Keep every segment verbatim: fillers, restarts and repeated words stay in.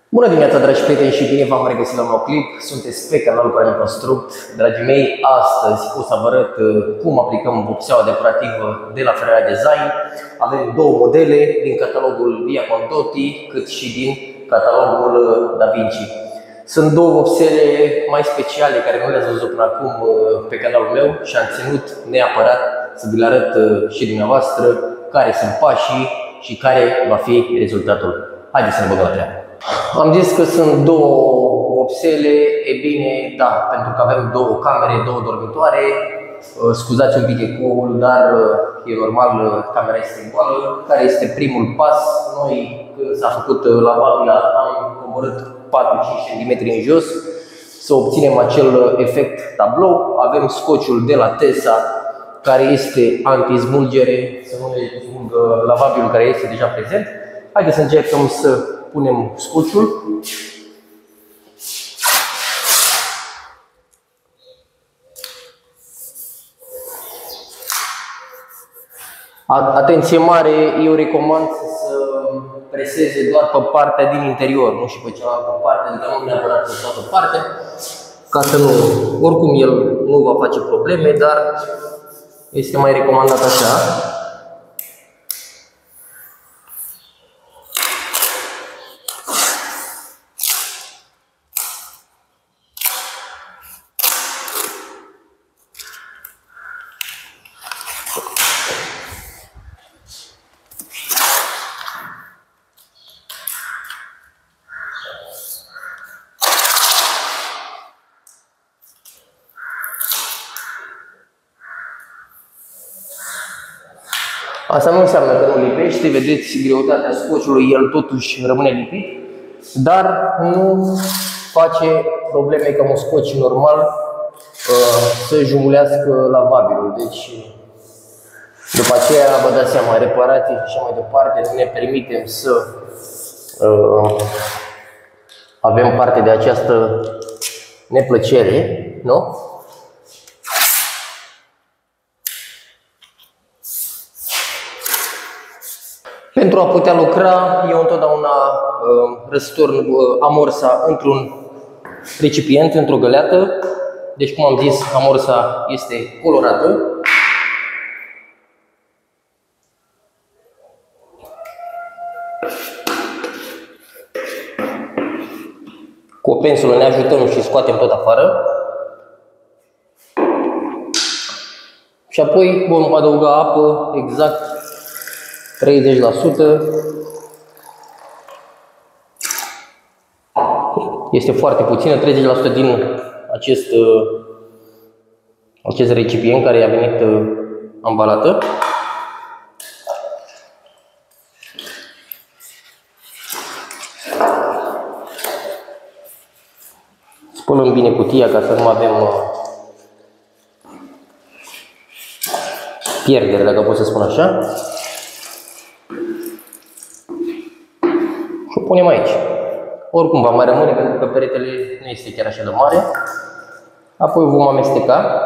Bună dimineața, dragi prieteni, și bine v-am regăsit la un nou clip. Sunteți pe canalul Cornel Construct. Dragii mei, astăzi o să vă arăt cum aplicăm vopseaua decorativă de la Ferrari Design. Avem două modele din catalogul Via Condotti, cât și din catalogul Da Vinci. Sunt două vopsele mai speciale care nu le-ați văzut până acum pe canalul meu și am ținut neapărat să vi le arăt și dumneavoastră care sunt pașii și care va fi rezultatul. Haideți să ne băgăm la treabă. Am zis că sunt două vopsele, e bine, da, pentru că avem două camere, două dormitoare. Scuzați un pic ecoul, dar e normal, camera este goală. Care este primul pas? Noi, când s-a făcut lavabil, am coborât patru cinci centimetri în jos să obținem acel efect tablou. Avem scociul de la Tesa, care este anti-smulgere, să nu ne smulgă lavabilul care este deja prezent. Haideți să încercăm să punem scociul. Atenție mare, eu recomand să preseze doar pe partea din interior, nu și pe cealaltă parte, adică nu neapărat pe toată partea, ca să nu, oricum el nu va face probleme, dar este mai recomandat așa. Asta nu înseamnă că nu lipește, vedeți greutatea scociului, el totuși rămâne lipit, dar nu face probleme ca un scoci normal să jumulească lavabilul. Deci, după aceea, vă dați seama, reparații și așa mai departe, nu ne permitem să uh, avem parte de această neplăcere, nu? Pentru a putea lucra, eu întotdeauna uh, răstorn uh, amorsa într-un recipient, într-o găleată. Deci, cum am zis, amorsa este colorată. Cu o pensulă ne ajutăm și scoatem tot afară. Și apoi vom adăuga apă, exact treizeci la sută. Este foarte puțină, treizeci la sută din acest, acest recipient care a venit ambalată. Spălăm bine cutia ca să nu avem pierdere, dacă pot să spun așa. Și o punem aici. Oricum va mai rămâne, pentru că peretele nu este chiar așa de mare. Apoi vom amesteca.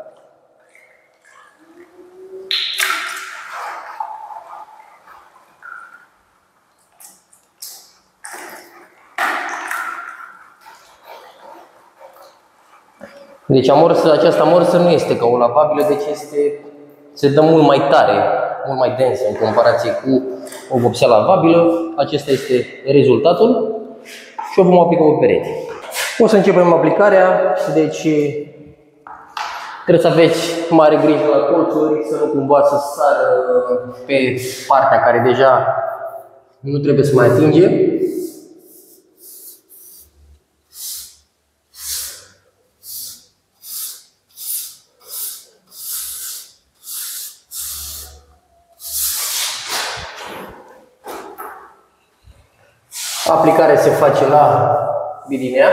Deci amorsa, această amorsă nu este ca o lavabilă, deci este, se dă mult mai tare, mult mai densă în comparație cu o vopsea lavabilă. Acesta este rezultatul și o vom aplica pe perete. O să începem aplicarea, deci trebuie să aveți mare grijă la colțuri, să nu cumva să sară pe partea care deja nu trebuie să mai atinge. Aplicarea se face la bidinea.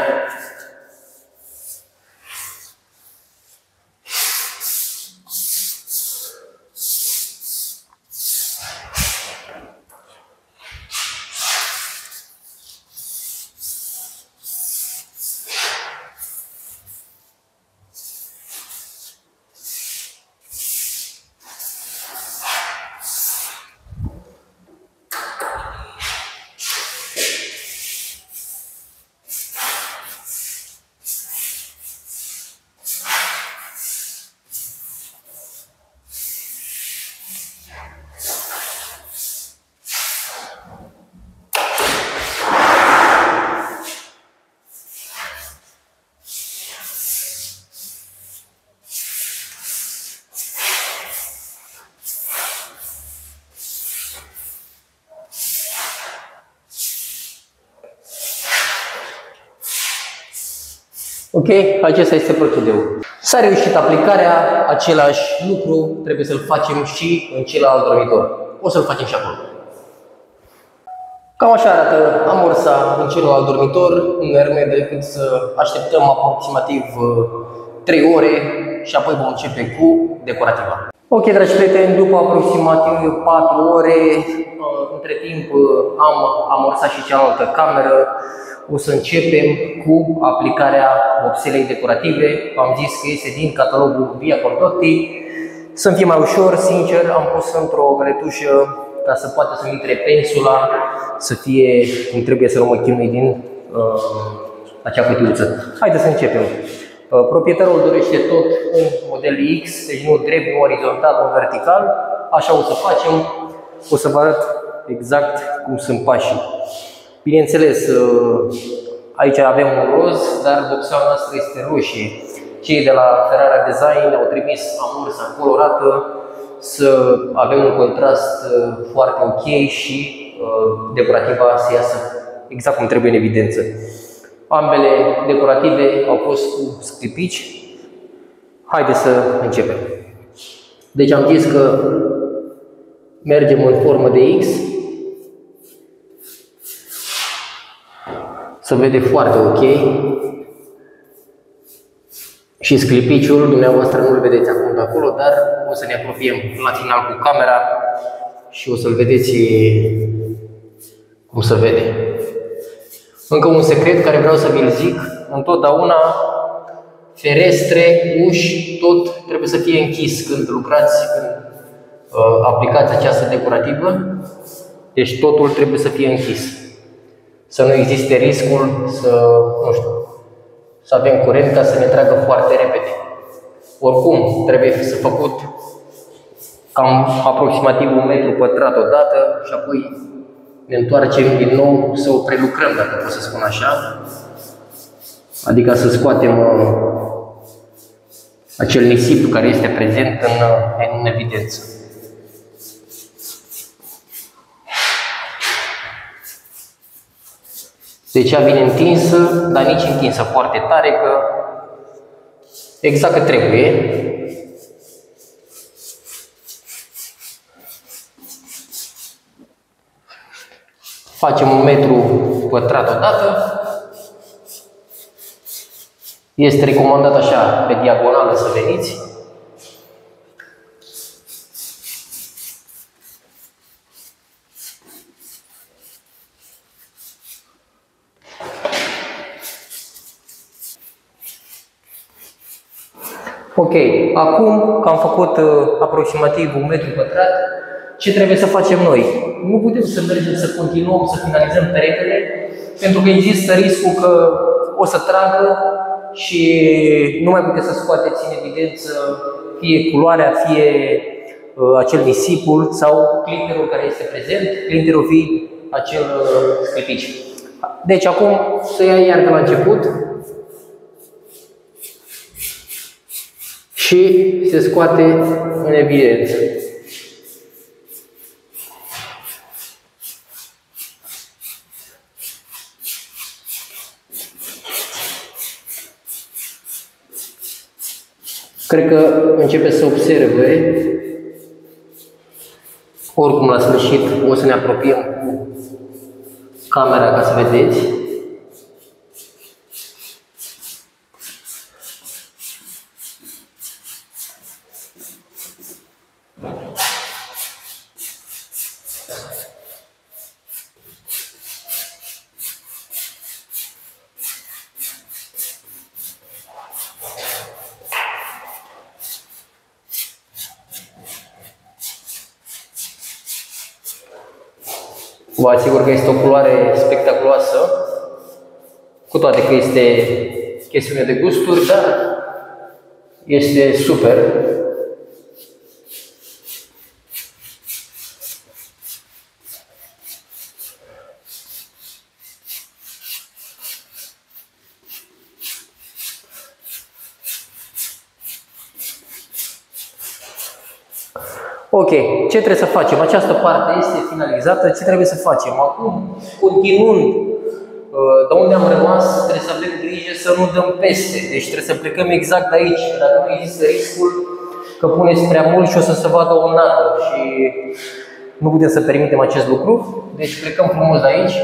Ok, acesta este procedeul. S-a reușit aplicarea, același lucru trebuie să-l facem și în celălalt dormitor. O să-l facem și acolo. Cam așa arată amorsa în celălalt dormitor, nu ne rămâne decât să așteptăm aproximativ trei ore și apoi vom începe cu decorativa. Ok, dragi prieteni, după aproximativ patru ore, între timp am amorsat și cealaltă cameră. O să începem cu aplicarea vopselei decorative. Am zis că este din catalogul Via Condotti. Să-mi fie mai ușor, sincer, am pus într-o găletușă ca să poată să-mi intre pensula, să fie cum trebuie, să nu mă chinui din uh, acea cutiuță. Haideți să începem. Uh, proprietarul dorește tot în model X, deci nu drept, nu orizontal, nu vertical. Așa o să facem. O să vă arăt exact cum sunt pașii. Bineînțeles, aici avem un roz, dar vopseaua noastră este roșie. Cei de la Ferrara Design au trimis amorsa colorată să avem un contrast foarte ok și decorativa să iasă exact cum trebuie în evidență. Ambele decorative au fost cu sclipici. Haideți să începem. Deci am zis că mergem în formă de X. Se vede foarte ok. Și sclipiciul, dumneavoastră nu-l vedeți acum de acolo, dar o să ne apropiem la final cu camera și o să-l vedeți cum se vede. Încă un secret care vreau să vi-l zic, întotdeauna ferestre, uși, tot trebuie să fie închis când lucrați, când uh, aplicați această decorativă. Deci totul trebuie să fie închis. Să nu existe riscul să, nu știu, să avem curent ca să ne tragă foarte repede. Oricum, trebuie să făcut cam aproximativ un metru pătrat odată și apoi ne întoarcem din nou să o prelucrăm, dacă pot să spun așa. Adică să scoatem uh, acel nisip care este prezent în, în evidență. Deci ea vine întinsă, dar nici întinsă foarte tare, că exact cât trebuie. Facem un metru pătrat odată. Este recomandat așa, pe diagonală, să veniți. Ok, acum că am făcut uh, aproximativ un metru pătrat, ce trebuie să facem noi? Nu putem să mergem să continuăm să finalizăm peretele, pentru că există riscul că o să tragă și nu mai puteți să scoateți în evidență fie culoarea, fie uh, acel nisipul sau clinkerul care este prezent, clinkerul fie acel uh, sclipici. Deci acum să ia iar de la început. Și se scoate în evidență. Cred că începe să observe. Oricum, la sfârșit, o să ne apropiem cu camera ca să vedeți. Vă asigur că este o culoare spectaculoasă, cu toate că este chestiune de gusturi, dar este super. Ok, ce trebuie să facem? Această parte este finalizată, ce trebuie să facem? Acum, continuând De unde am rămas, trebuie să avem grijă să nu dăm peste. Deci trebuie să plecăm exact de aici. Dacă nu există riscul că puneți prea mult și o să se vadă o nadă și nu putem să permitem acest lucru. Deci plecăm frumos de aici.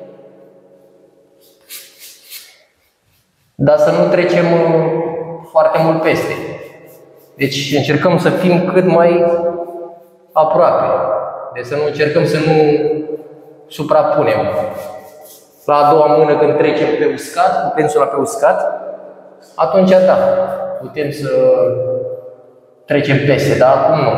Dar să nu trecem foarte mult peste. Deci încercăm să fim cât mai aproape. Deci să nu încercăm să nu suprapunem. La a doua mână când trecem pe uscat, cu pensula pe uscat, atunci da, putem să trecem peste, dar acum nu.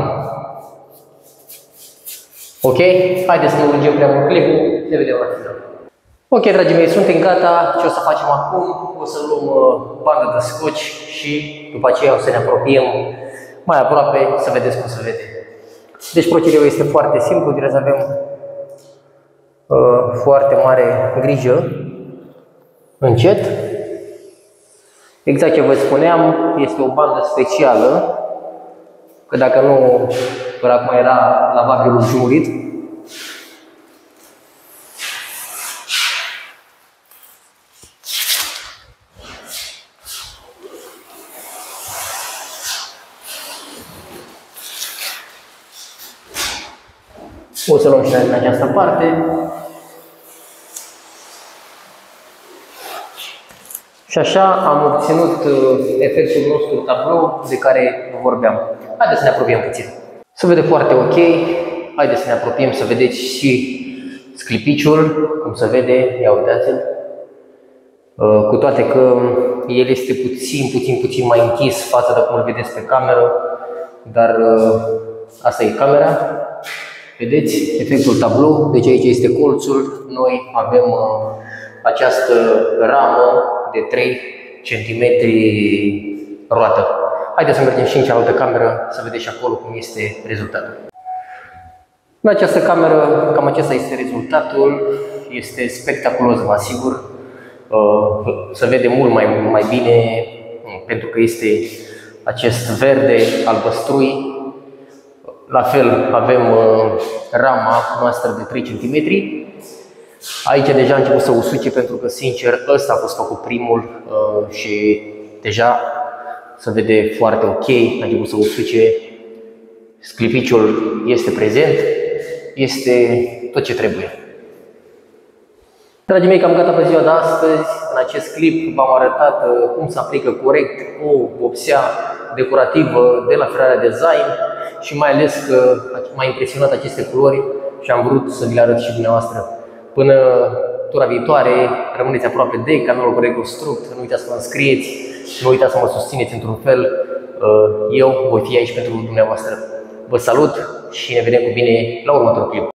Ok? Haideți să nu lungim prea mult clipul, ne vedem la final. Ok, dragii mei, suntem gata. Ce o să facem acum? O să luăm bandă de scoci și după aceea o să ne apropiem mai aproape să vedeți cum se vede. Deci procedeul este foarte simplu, trebuie să avem uh, foarte mare grijă, încet. Exact ce vă spuneam, este o bandă specială, că dacă nu, până acum era lavabilul jumurit. O să luăm și în această parte. Și așa am obținut efectul nostru tablou de care vorbeam. Haideți să ne apropiem puțin. Se vede foarte ok. Haideți să ne apropiem să vedeți și sclipiciul, cum se vede. Ia uitați-l. Cu toate că el este puțin, puțin, puțin mai închis față de cum îl vedeți pe cameră. Dar asta e camera. Vedeți efectul tablou, deci aici este colțul, noi avem uh, această ramă de trei centimetri roată. Haideți să mergem și în cealaltă cameră să vedeți și acolo cum este rezultatul. În această cameră, cam acesta este rezultatul, este spectaculos, vă asigur. Uh, se vede mult mai, mai bine pentru că este acest verde albăstrui. La fel avem uh, rama noastră de trei centimetri. Aici deja a început să usuce pentru că, sincer, ăsta a fost făcut primul uh, și deja se vede foarte ok, a început să usuce. Sclipiciul este prezent, este tot ce trebuie. Dragii mei, cam gata pe ziua de astăzi. În acest clip v-am arătat uh, cum se aplică corect o vopsea decorativă de la Ferrari Design și mai ales că m-a impresionat aceste culori și am vrut să vi le arăt și dumneavoastră. Până tura viitoare, rămâneți aproape de canalul Corect Construct, nu uitați să vă înscrieți, nu uitați să mă susțineți într-un fel, eu voi fi aici pentru dumneavoastră. Vă salut și ne vedem cu bine la următorul clip.